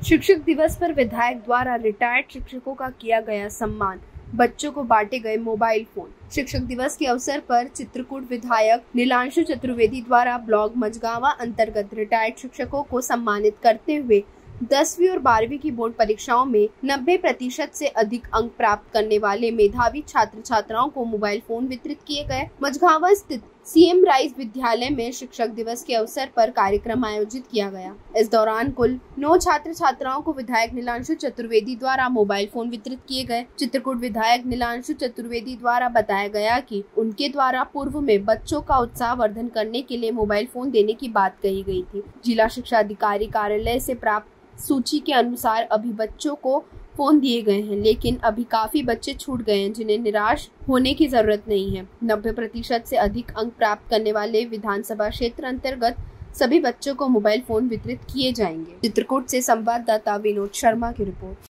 शिक्षक दिवस पर विधायक द्वारा रिटायर्ड शिक्षकों का किया गया सम्मान, बच्चों को बांटे गए मोबाइल फोन। शिक्षक दिवस के अवसर पर चित्रकूट विधायक नीलांशु चतुर्वेदी द्वारा ब्लॉक मझगांवा अंतर्गत रिटायर्ड शिक्षकों को सम्मानित करते हुए 10वीं और 12वीं की बोर्ड परीक्षाओं में 90% से अधिक अंक प्राप्त करने वाले मेधावी छात्र छात्राओं को मोबाइल फोन वितरित किए गए। मझगांवा स्थित सीएम राइस विद्यालय में शिक्षक दिवस के अवसर पर कार्यक्रम आयोजित किया गया। इस दौरान कुल 9 छात्र छात्राओं को विधायक नीलांशु चतुर्वेदी द्वारा मोबाइल फोन वितरित किए गए। चित्रकूट विधायक नीलांशु चतुर्वेदी द्वारा बताया गया कि उनके द्वारा पूर्व में बच्चों का उत्साह वर्धन करने के लिए मोबाइल फोन देने की बात कही गई थी। जिला शिक्षा अधिकारी कार्यालय से प्राप्त सूची के अनुसार अभी बच्चों को फोन दिए गए हैं, लेकिन अभी काफी बच्चे छूट गए हैं जिन्हें निराश होने की जरूरत नहीं है। 90% से अधिक अंक प्राप्त करने वाले विधानसभा क्षेत्र अंतर्गत सभी बच्चों को मोबाइल फोन वितरित किए जाएंगे। चित्रकूट से संवाददाता विनोद शर्मा की रिपोर्ट।